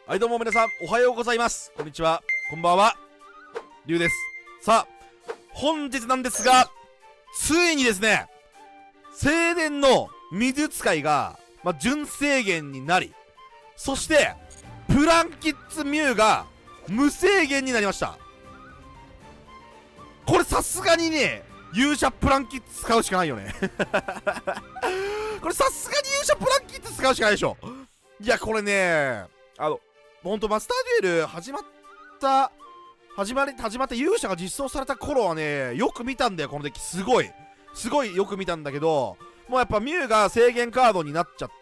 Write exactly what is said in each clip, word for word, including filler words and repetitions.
はい、どうも皆さん、おはようございます。こんにちは。こんばんは。りゅうです。さあ、本日なんですが、ついにですね、正殿の水使いが、まあ、準制限になり、そして、プランキッズミュウが無制限になりました。これさすがにね、勇者プランキッズ使うしかないよね。これさすがに勇者プランキッズ使うしかないでしょ。いや、これね、あの、ほんとマスターデュエル始まった、始まり、始まって勇者が実装された頃はね、よく見たんだよ、このデッキ。すごい。すごいよく見たんだけど、もうやっぱミュウが制限カードになっちゃって、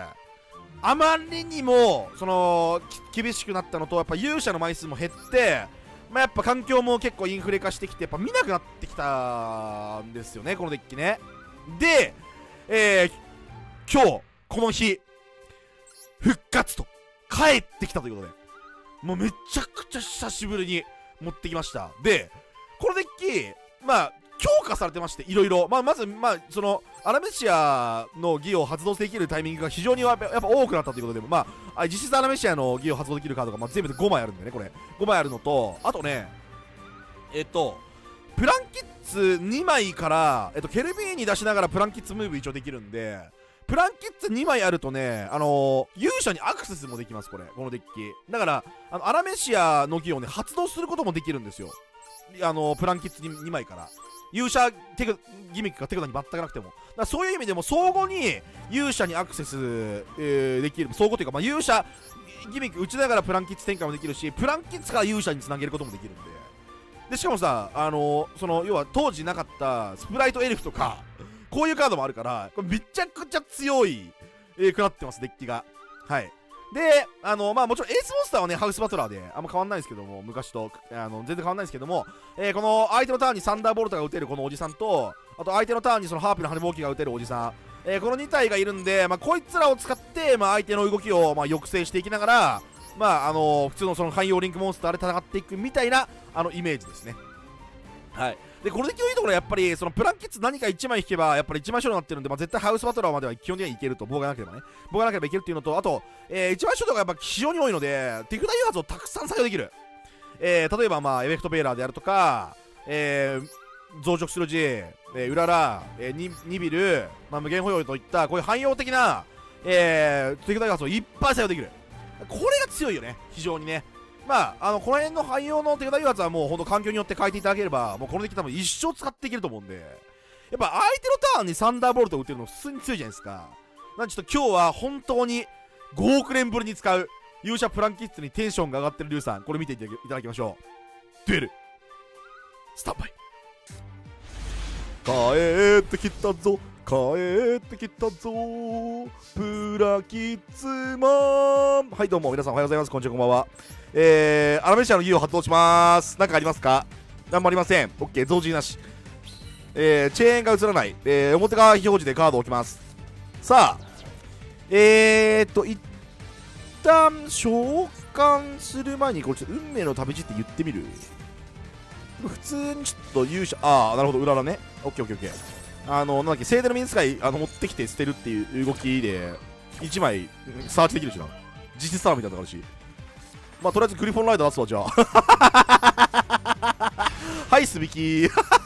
あまりにも、その、厳しくなったのと、やっぱ勇者の枚数も減って、まあ、やっぱ環境も結構インフレ化してきて、やっぱ見なくなってきたんですよね、このデッキね。で、えー、今日、この日、復活と、帰ってきたということで、もうめちゃくちゃ久しぶりに持ってきました。で、このデッキ、まあ、強化されてまして、いろいろ。まあ、まず、まあ、その、アラメシアの技を発動できるタイミングが非常にやっぱ多くなったということで、まあ、実質アラメシアの技を発動できるカードが、まあ、全部でごまいあるんでね、これ。ごまいあるのと、あとね、えっと、プランキッズにまいから、えっと、ケルビーに出しながらプランキッズムーブ一応できるんで、プランキッズにまいあるとね、あのー、勇者にアクセスもできます、これ。このデッキ。だから、あの、アラメシアの技をね、発動することもできるんですよ。あのー、プランキッズ にまいから。勇者テクギミックが手札に全くなくても。だからそういう意味でも、相互に勇者にアクセス、えー、できる。相互というか、まあ、勇者ギミック打ちながらプランキッズ展開もできるし、プランキッズから勇者につなげることもできるんで。で、しかもさ、あのー、その、要は当時なかったスプライトエルフとか、こういうカードもあるから、これめちゃくちゃ強い、えー、くなってます、デッキが。はい。で、あの、まあもちろんエースモンスターはね、ハウスバトラーで、あんま変わんないですけども、昔と、あの、全然変わんないですけども、えー、この相手のターンにサンダーボルトが打てるこのおじさんと、あと相手のターンにそのハーピーの羽ぼうきが打てるおじさん、えー、このに体がいるんで、まあこいつらを使って、まあ相手の動きを、まあ、抑制していきながら、まああのー、普通のその汎用リンクモンスターで戦っていくみたいな、あの、イメージですね。はい。で、これで今日いいところはやっぱり、そのプランキッズ何かいちまい引けば、やっぱりいちまい勝利になってるんで、まあ、絶対ハウスバトラーまでは基本的にはいけると、棒がなければね。棒がなければいけるっていうのと、あと、えー、いちまい勝利がやっぱ非常に多いので、手札誘発をたくさん採用できる。えー、例えば、まあ、エフェクトベーラーであるとか、えー、増殖する J、えー、ウララ、えー、ニ, ニビル、まあ、無限保養といった、こういう汎用的な、えー、手札誘発をいっぱい採用できる。これが強いよね、非常にね。まあ、あの、この辺の汎用の手札誘発はもうほんと環境によって変えていただければ、もうこのデッキ多分一生使っていけると思うんで、やっぱ相手のターンにサンダーボルトを打てるの普通に強いじゃないですか。なんでちょっと今日は本当にごおくねんぶりに使う勇者プランキッズにテンションが上がってるリュウさん、これ見ていただきましょう。デュエル、スタンバイ。帰ってきたぞ、帰ってきたぞプラキッズマン。はい、どうも皆さんおはようございます。こんにちは、こんばんは。えー、アラメシアの技を発動しまーす。何かありますか？何もありません。 OK、 増字なし。えー、チェーンが映らない。えー、表側表示でカードを置きます。さあ、えーっと一旦召喚する前にこれちょっと運命の旅路って言ってみる。普通にちょっと勇者、ああなるほど、裏だね。 OKOKOK。 あの、なんだっけ、聖殿の水使いあの持ってきて捨てるっていう動きでいちまいサーチできるしな。実質サーみたいなのがあるし、まあとりあえずグリフォンライダー出すわ。じゃあはいすびき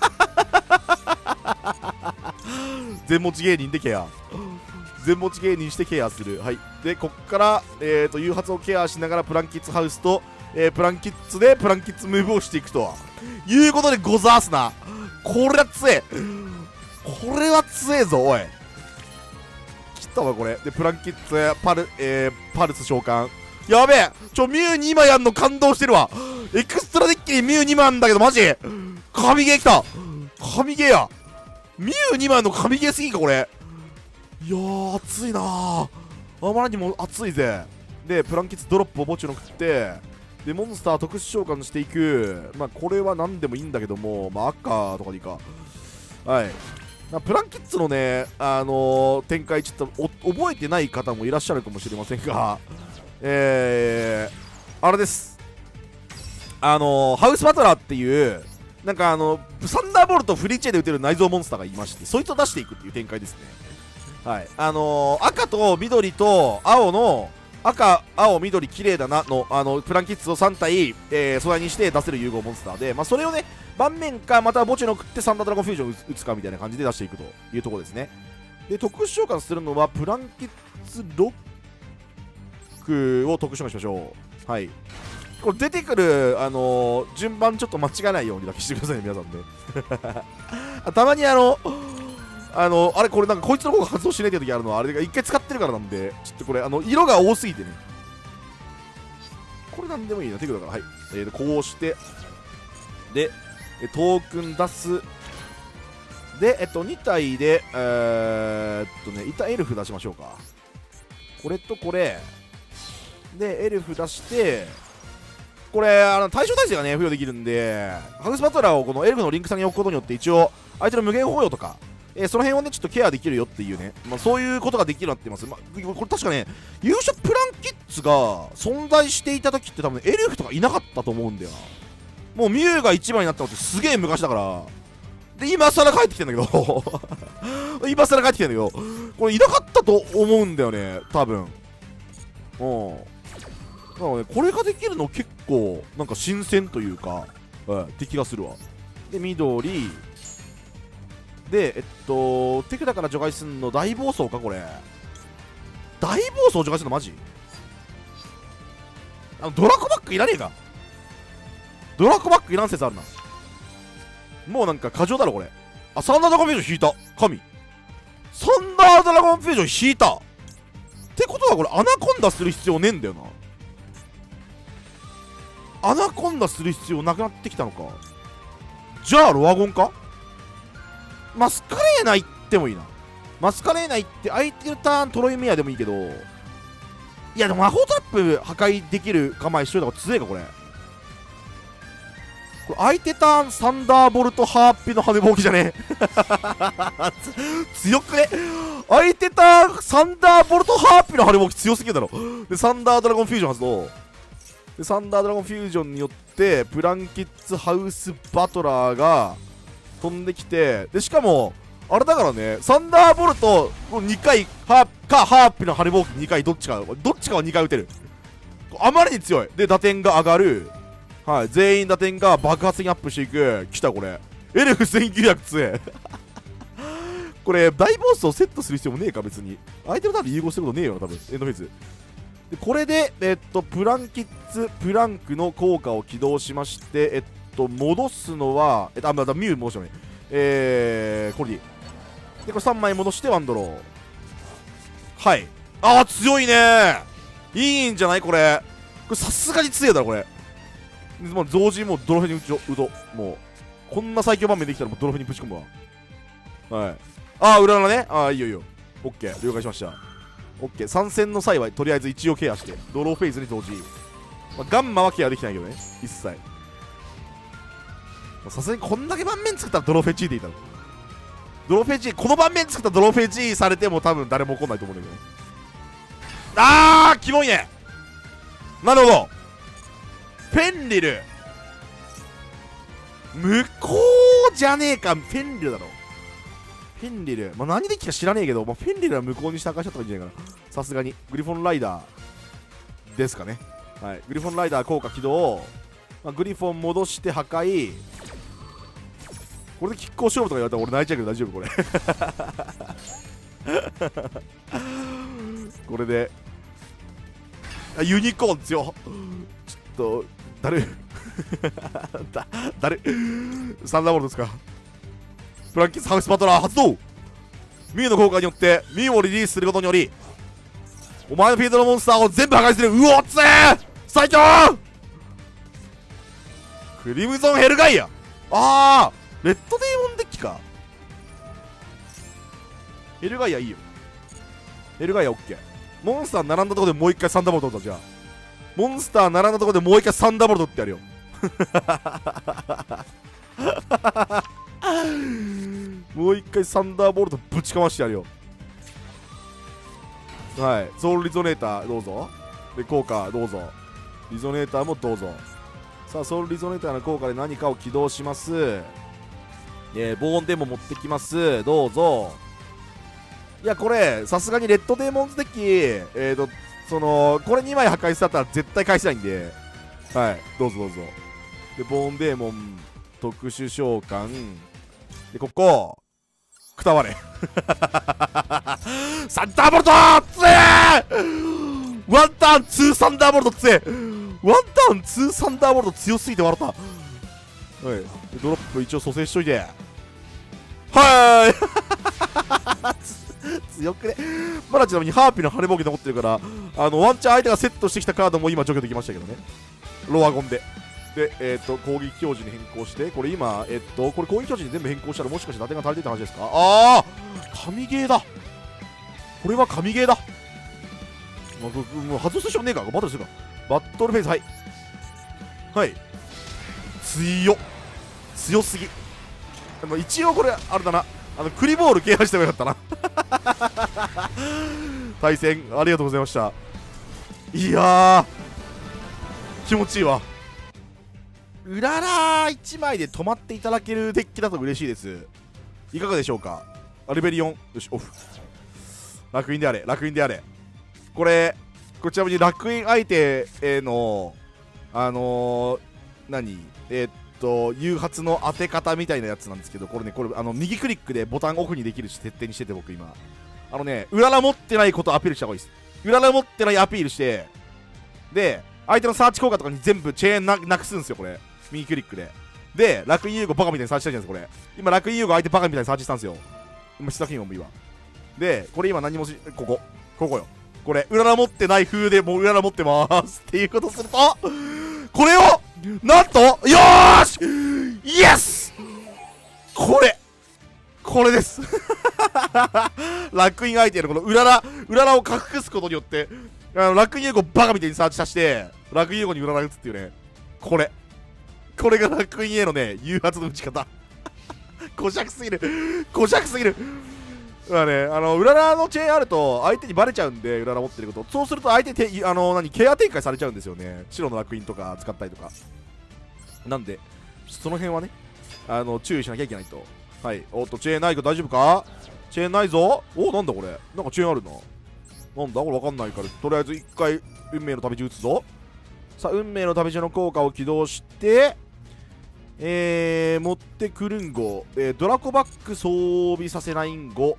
全持ち芸人でケア、全持ち芸人してケアする。はい。でこっからえーと誘発をケアしながらプランキッズハウスと、えー、プランキッズでプランキッズムーブをしていくということでござーすな。これは強え、これは強えぞおい。切ったわこれで。プランキッズパル、えー、パルス召喚。やべえ、ちょミュウにまいやんの感動してるわ。エクストラデッキにミュウにまいあんだけどマジ神ゲーきた。神ゲーや。ミュウにまいの神ゲーすぎんかこれ。いやー熱いなー、あまりにも熱いぜ。でプランキッズドロップを墓地の食って、でモンスター特殊召喚していく。まあこれは何でもいいんだけども、まあ赤とかでいいか。はい。プランキッズのね、あのー、展開ちょっと覚えてない方もいらっしゃるかもしれませんが、えー、あれです。あのー、ハウスバトラーっていう、なんかあの、サンダーボルトフリーチェで打てる内臓モンスターがいまして、そいつを出していくっていう展開ですね。はい。あのー、赤と緑と青の、 赤、青、緑、綺麗だなの、あの、プランキッズをさん体、えー、素材にして出せる融合モンスターで、まあ、それをね、盤面か、または墓地の食ってサンダードラゴンフュージョンを打つかみたいな感じで出していくというところですね。で、特殊召喚するのは、プランキッズロックを特殊召喚しましょう。はい。これ出てくる、あのー、順番ちょっと間違えないようにだけしてくださいね、皆さんね。たまにあの、あの、あれこれなんかこいつの方が発動しないっていう時あるのはあれが一回使ってるからなんで、ちょっとこれあの色が多すぎてね。これなんでもいいな、テクだから、はい。えー、こうして、で、トークン出す。で、えっと、に体で、えー、っとね、板エルフ出しましょうか。これとこれ。で、エルフ出して、これ、あの対象耐性がね、付与できるんで、ハグスバトラーをこのエルフのリンク先に置くことによって、一応、相手の無限包容とか、えー、その辺をね、ちょっとケアできるよっていうね、まあ、そういうことができるようになってます。まあ、これ確かね、勇者プランキッズが存在していた時って多分、エルフとかいなかったと思うんだよな。もうミュウが一番になったのってすげえ昔だから。で、今更帰ってきてんだけど、今更帰ってきてんだけど、これいなかったと思うんだよね、多分。うん。だからね、これができるの結構、なんか新鮮というか、うん、って気がするわ。で、緑。で、えっと、手札から除外すんの大暴走か、これ。大暴走除外すんのマジ？あの、ドラコバックいらねえか。ドラコバックいらん説あるな。もうなんか過剰だろ、これ。あ、サンダードラゴンフュージョン引いた。神。サンダードラゴンフュージョン引いた。ってことはこれ、アナコンダする必要ねえんだよな。アナコンダする必要なくなってきたのか。じゃあ、ロアゴンか？マスカレーナ行ってもいいな。マスカレーナ行って空いてるターントロイメアでもいいけど、いやでも魔法トラップ破壊できる構えしといた方が強いかこれ。これ相手ターンサンダーボルトハーピの羽ぼうきじゃね強くね。相手ターンサンダーボルトハーピの羽ぼうき強すぎるだろ。でサンダードラゴンフュージョン発動で、サンダードラゴンフュージョンによってプランキッズハウスバトラーが飛んできて、でしかもあれだからね、サンダーボルトにかいハかハーピの羽ぼうきにかいどっちかどっちかはにかい撃てる。あまりに強い。で打点が上がる。はい、全員打点が爆発的にアップしていく。来たこれエルフせんきゅうひゃく強えこれ大ボスをセットする必要もねえか別に。相手の多分融合してることねえよな多分。エンドフェイズでこれでえっとプランキッズプランクの効果を起動しまして、えっと戻すのはえっとあまだミュウ戻したね。えーこれでいい。でこれさんまい戻してワンドロー。はい。ああ強いね。いいんじゃないこれ。これさすがに強いだろこれ。もう同時にもうドロフェに打ちうど。もうこんな最強盤面できたらもうドロフェにぶち込むわ。はい。ああ裏のね。ああいいよいいよ。オッケー了解しました。オッケー参戦の際はとりあえず一応ケアしてドローフェイズに同時、まあ、ガンマはケアできないけどね一切。さすがにこんだけ盤面作ったらドローフェチーでいいだろ。ドローフェチーこの盤面作ったらドローフェチーされても多分誰も来ないと思うんだけどね。あーキモいね。なるほど。フェンリル向こうじゃねえか。フェンリルだろ。フェンリル、まあ、何できたか知らねえけど、まあ、フェンリルは向こうにしたかしちゃった方がいいんじゃないかな。さすがにグリフォンライダーですかね。はい、グリフォンライダー効果起動、まあ、グリフォン戻して破壊。これでキックを勝負とか言われたら俺泣いちゃうけど大丈夫これこれであユニコーン強ちょっと誰だ誰サンダーボルトですか。プランキッズハウスバトラー発動。ミュウの効果によってミュウをリリースすることによりお前のフィールドのモンスターを全部破壊する。うおっつー最強。クリムゾンヘルガイア。あーレッドデーモンデッキか。ヘルガイアいいよ。ヘルガイアオッケー。モンスター並んだところでもう一回サンダーボルトだ。じゃあモンスター並んだところでもう一回サンダーボルトってやるよもう一回サンダーボルトぶちかましてやるよ。はい、ソウルリゾネーターどうぞ。で効果どうぞ。リゾネーターもどうぞ。さあソウルリゾネーターの効果で何かを起動します。えー、ボーンデモ持ってきます。どうぞ。いやこれさすがにレッドデーモンズデッキえーとそのこれにまい破壊したったら絶対返せないんで、はい、どうぞどうぞ。でボーンデーモン特殊召喚で、ここくたばれサンダーボルトつえーワンターンツーサンダーボルトつえワンターンツーサンダーボルト強すぎて笑った。はい、ドロップ一応蘇生しといて、はーい強くね。まだちなみにハーピーの羽根ボケ残ってるから、あのワンチャン相手がセットしてきたカードも今除去できましたけどね。ロアゴンでで、えっと攻撃表示に変更して、これ今えっとこれ攻撃表示に全部変更したらもしかして打点が足りてるって話ですか。ああ神ゲーだ、これは神ゲーだ。もうもう外すしょねえか、バトルするか。バトルフェイス、はいはい、強っ強すぎ。でも一応これあれだな、あのクリボールケアしてもよかったな対戦ありがとうございました。いやー気持ちいいわ。うららいちまいで止まっていただけるデッキだと嬉しいです。いかがでしょうか。アルベリオンよしオフ、楽園であれ楽園であれ。これこれちなみに楽園相手へのあのー、何えー、っと誘発の当て方みたいなやつなんですけど、これねこれあの右クリックでボタンオフにできる設定にしてて、僕今あのねうらら持ってないことをアピールした方がいいです。うらら持ってないアピールして、で相手のサーチ効果とかに全部チェーン な, なくすんですよこれ、右クリックで。で楽園融合バカみたいにサーチしたじゃないですか。これ今楽園融合相手バカみたいにサーチしたんですよ。今下金もいいわ。でこれ今何もしここここよ、これうらら持ってない風でもううらら持ってまーすっていうことすると、これをなんとよーしイエスこれこれです楽園相手のこのうららうららを隠すことによってあの楽園融合バカみたいにサーチさせて楽園融合にうらら打つっていうね、これこれが楽園へのね誘発の打ち方小尺すぎる小尺すぎる。まあね、あのうららのチェーンあると相手にバレちゃうんで、うらら持ってること、そうすると相手てあの何ケア展開されちゃうんですよね、白の楽園とか使ったりとか。なんでその辺はねあの注意しなきゃいけないと。はい、おっとチェーンないか、大丈夫か、チェーンないぞ。おなんだこれ、なんかチェーンあるな、なんだこれわかんないから、とりあえず一回運命の旅路打つぞ。さあ運命の旅路の効果を起動して、えー、持ってくるんご、えー、ドラコバック装備させないんご。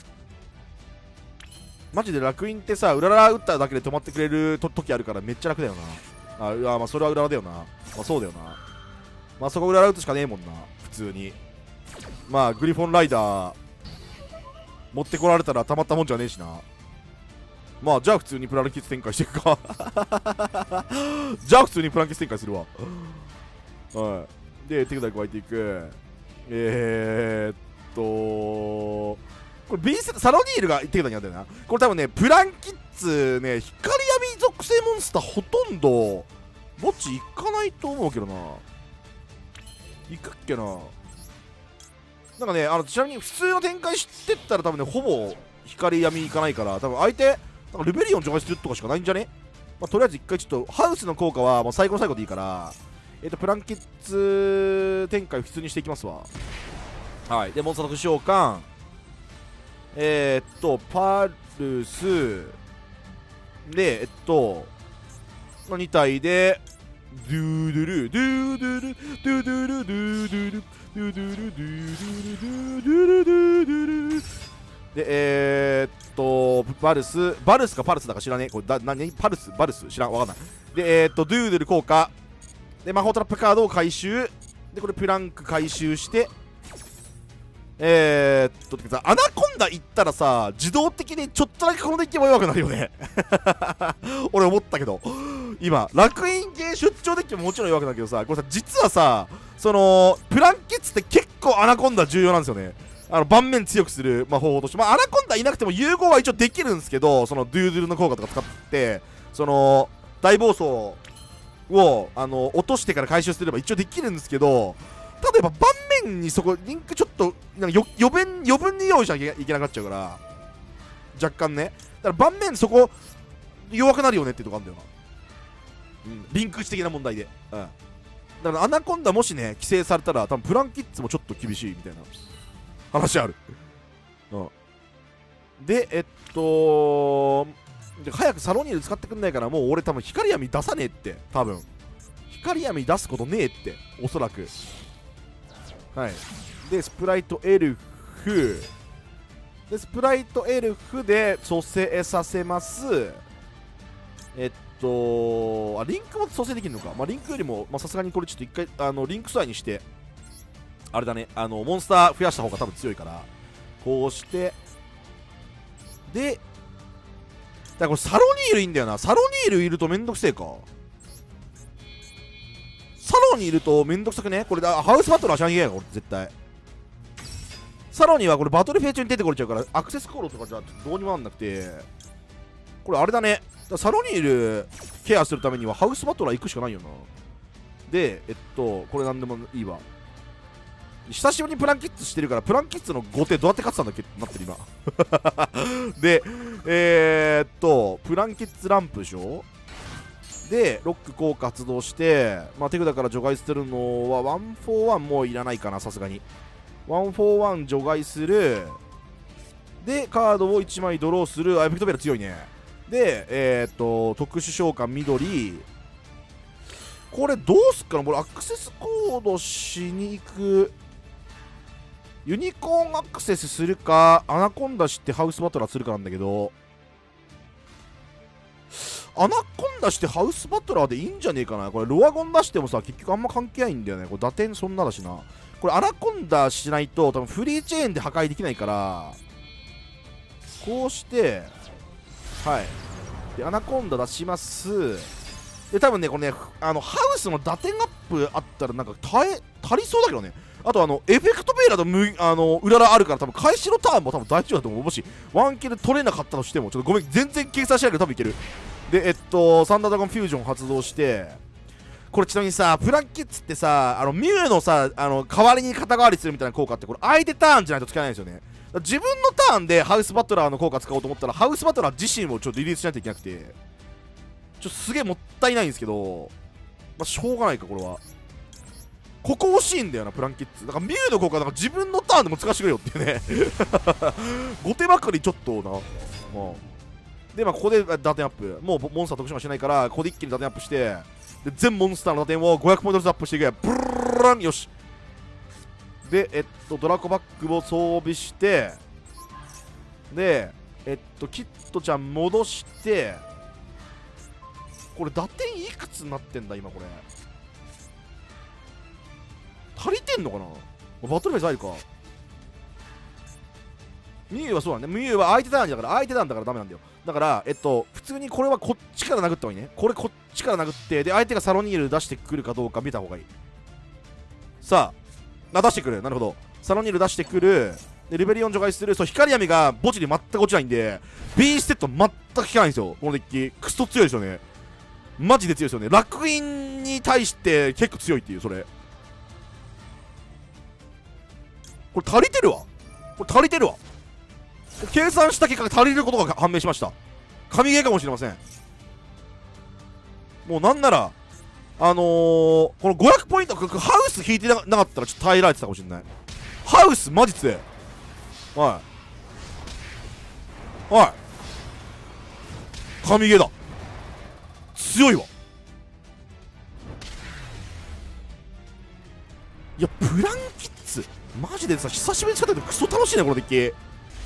マジで楽園ってさ、うらら打っただけで止まってくれると時あるからめっちゃ楽だよな。あ、うわまあそれはうららだよな。まあそうだよな。まあそこうらら打つしかねえもんな、普通に。まあグリフォンライダー持ってこられたらたまったもんじゃねえしな。まあじゃあ普通にプランキッズ展開していくかじゃあ普通にプランキッズ展開するわはいで手札加えていく。えー、っとこれ B セットサロニールが手札にあったよな。これ多分ねプランキッズね光闇属性モンスターほとんど墓地行かないと思うけどな。行くっけな。なんかねあのちなみに普通の展開してったら多分ねほぼ光闇行かないから、多分相手なんかルベリオン除外するとかしかないんじゃね。まあ、とりあえず一回ちょっとハウスの効果はもう最後の最後でいいから、えっ、ー、とプランキッズ展開普通にしていきますわ。はいでモンスター特殊召喚、えー、っとパルスでえっとに体でドゥードゥルドゥードゥルドゥードゥルドゥードゥルドゥードゥルドゥードゥルドゥードゥルドゥードゥルでえー、っとバルスバルスかパルスだか知らねえ。これだ何パルスバルス知らんわかんない。でえー、っとドゥードゥル効果で魔法トラップカードを回収でこれプランク回収してえー、っとさアナコンダ行ったらさ自動的にちょっとだけこのデッキも弱くなるよね俺思ったけど今楽園系出張デッキももちろん弱くなるけどさ、これさ実はさそのプランケツって結構アナコンダ重要なんですよね。あの盤面強くする、まあ、方法として、まあ、アナコンダいなくても融合は一応できるんですけど、そのドゥードゥルの効果とか使ってその大暴走をあの落としてから回収すれば一応できるんですけど、例えば盤面にそこリンクちょっとなんかよ余分余分に用意しなきゃいけなくなっちゃうから若干ね。だから盤面そこ弱くなるよねっていうとこあるんだよな、うん、リンク値的な問題で、うん、だからアナコンダもしね規制されたら多分プランキッズもちょっと厳しいみたいな話ある、うん、でえっとで早くサロニール使ってくんないから、もう俺多分光闇出さねえって。多分光闇出すことねえって、おそらく。はい。でスプライトエルフでスプライトエルフで蘇生させます。えっとあリンクも蘇生できるのか。まあリンクよりもさすがにこれちょっと一回あのリンク素材にしてあれだね、あのモンスター増やした方が多分強いから、こうしてでだからこれサロニールいいんだよな。サロニールいるとめんどくせえか。サロニーいるとめんどくさくね。これだハウスバトルはしなきゃいけないから、これ絶対。サロニーはこれバトルフェア中に出てこれちゃうから、アクセスコールとかじゃどうにもなんなくて、これあれだね。だサロニールケアするためにはハウスバトラー行くしかないよな。でえっとこれなんでもいいわ。久しぶりにプランキッズしてるから、プランキッズの後手どうやって勝ってたんだっけってなってる今でえー、っとプランキッズランプでしょ。でロック効果発動して、まあ、手札から除外するのはワンフォーワンもういらないかな、さすがに。ワンフォーワン除外する。でカードをいちまいドローする。あエフェクトベラ強いね。でえー、っと特殊召喚緑。これどうすっかな。これアクセスコードしに行く。ユニコーンアクセスするかアナコンダしてハウスバトラーするかなんだけど、アナコンダしてハウスバトラーでいいんじゃねえかな。これロアゴン出してもさ結局あんま関係ないんだよね。これ打点そんなだしな。これアナコンダしないと多分フリーチェーンで破壊できないから、こうしてはいでアナコンダ出します。で多分ねこれねあのハウスの打点アップあったらなんか耐え足りそうだけどね。あとあのエフェクトベーラーとむあのうららあるから、多分開始のターンも多分大丈夫だと思う。もしワンキル取れなかったとしてもちょっとごめん全然計算しないけど多分いける。でえっとサンダードラゴンフュージョン発動して、これちなみにさプランキッズってさあのミュウのさあの代わりに肩代わりするみたいな効果ってこれ相手ターンじゃないと使えないんですよね。自分のターンでハウスバトラーの効果使おうと思ったらハウスバトラー自身をちょっとリリースしないといけなくて、ちょっとすげえもったいないんですけど、まあしょうがないか。これはここ惜しいんだよなプランキッズ。だからミュウの効果なんか自分のターンでも使わせてくれよっていうね後手ばっかりちょっとな、まあ、でまあここで打点アップ、もうモンスター特殊がしないからここで一気に打点アップして、で全モンスターの打点をごひゃくポイントずつアップしていけ。ブルルルンよし。でえっとドラコバックを装備して、でえっとキットちゃん戻して、これ打点いくつになってんだ今これ。足りてんのかな。バトルフェイス入るか。ミュウはそうだね。ミュウは相手ターンだから相手ターンだからダメなんだよ。だからえっと普通にこれはこっちから殴った方がいいね。これこっちから殴ってで相手がサロニール出してくるかどうか見た方がいい。さあ出してくる。なるほど。サロニール出してくる。でレベルよん除外する。そう光闇が墓地に全く落ちないんで B ステッド全く効かないんですよ。このデッキクソ強いですよね。マジで強いですよね。楽園に対して結構強いっていう。それこれ足りてるわ。これ足りてるわ。計算した結果が足りることが判明しました。神ゲーかもしれません。もうなんならあのー、このごひゃくポイントハウス引いてなかったらちょっと耐えられてたかもしれない。ハウスマジ強い。はいはい神ゲーだ。強いわ。いやプランキッズマジでさ久しぶりに使ったけどクソ楽しいねこのデッキ。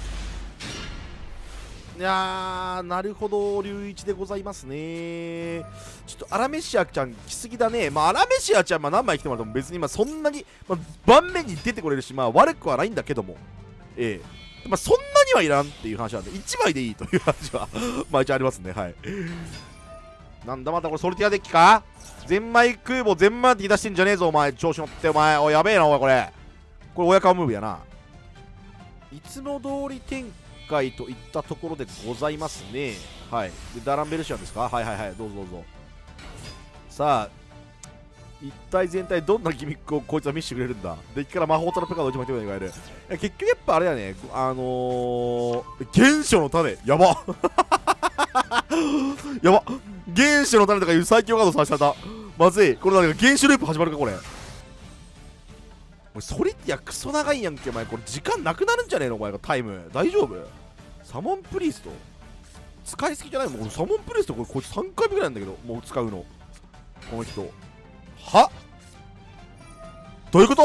いやーなるほど龍一でございますね。ちょっとアラメシアちゃん来すぎだね。まあアラメシアちゃん、まあ、何枚来てもらっても別にまあそんなに、まあ、盤面に出てこれるしまあ悪くはないんだけども、ええまあそんなにはいらんっていう話なんでいちまいでいいという話はまあ一応ありますね。はいなんだまたこれソルティアデッキか。ゼンマイ空母ゼンマイって出してんじゃねえぞお前。調子乗ってお前。おいやべえなおいこれこれ親顔ムーブやな。いつも通り展開といったところでございますね。はいでダランベルシアンですか。はいはいはいどうぞどうぞ。さあ一体全体どんなギミックをこいつは見せてくれるんだ。デッキから魔法トラップカードをいちまい手札に加える。結局やっぱあれだねあのー、原初の種やばやば原初の種とかいう最強カードさせた。まずいこれなんか原種ループ始まるかこれ。ソリティアクソ長いやんけお前。これ時間なくなるんじゃねえのお前が。タイム大丈夫。サモンプリースト使いすぎじゃない？もうサモンプレスとこれこいつさんかいめぐらいなんだけど、もう使うのこの人はどういうこと？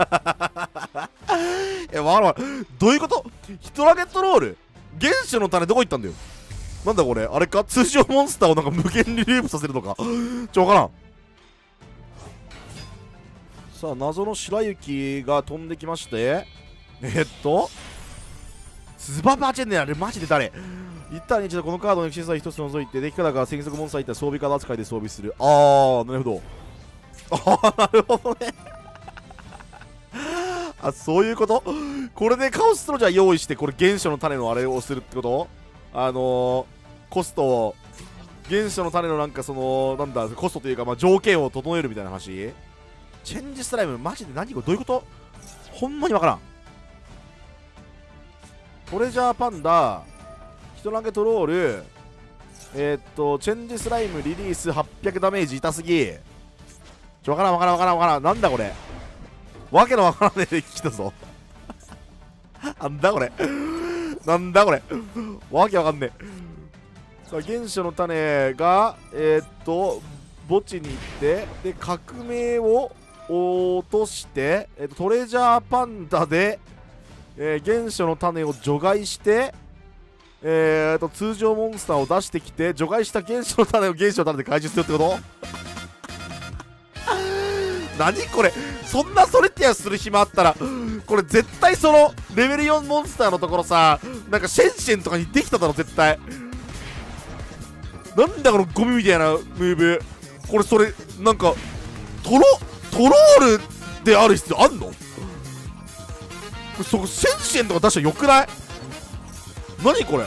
え、わからん。どういうこと？ヒトラゲットロール原種の種どこ行ったんだよ。なんだこれ、あれか、通常モンスターをなんか無限にループさせるのか。ちょ、わからん。さあ、謎の白雪が飛んできまして、えっとスババチェンネあれマジで誰？一旦に一度このカードの小さい一つ除いて、デッキからが戦速モンスターいった装備カード扱いで装備する。あー、なるほど。あー、なるほどね。あ、そういうこと？これでカオストロジャー用意して、これ原初の種のあれをするってこと？あのー、コストを、原初の種のなんかその、なんだ、コストというか、まあ、条件を整えるみたいな話？チェンジスライム、マジで何これどういうこと？ほんまにわからん。トレジャーパンダ、ヒトラゲトロール、えー、っと、チェンジスライムリリースはっぴゃくダメージ痛すぎ。ちょ、わからんわからんわからんわからん。なんだこれ。わけのわからんねえデッキ来たぞ。なんだこれ。なんだこれ。わけわかんねえ。さあ、原初の種が、えー、っと、墓地に行って、で、革命を落として、えー、っと、トレジャーパンダで、えー、原初の種を除外して、えーと、通常モンスターを出してきて、除外した原初の種を原初の種で回収するってこと何これ、そんなソリティアする暇あったら、これ絶対その、レベルよんモンスターのところさ、なんかシェンシェンとかにできただろ、絶対。なんだこのゴミみたいなムーブ。これそれ、なんか、トロ、トロールである必要あんの？そこシェンシェンとか出したらよくない？何これ、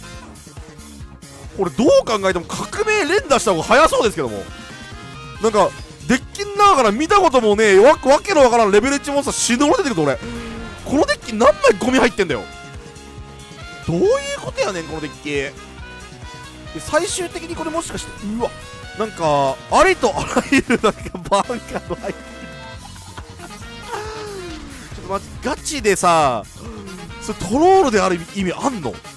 これどう考えても革命連打した方が早そうですけども、なんかデッキの中から見たこともねえわわけのわからんレベルいちモンスター死ぬほど出てくる。俺このデッキ何枚ゴミ入ってんだよ。どういうことやねんこのデッキ。で最終的にこれもしかして、うわ、なんかありとあらゆるなんかバンカーの入ってる。ちょっと待って、ガチでさ、それトロールである意味あんの？